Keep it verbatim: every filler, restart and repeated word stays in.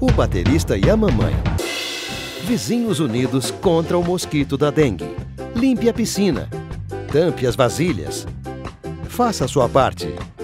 O baterista e a mamãe. Vizinhos unidos contra o mosquito da dengue. Limpe a piscina. Tampe as vasilhas. Faça a sua parte.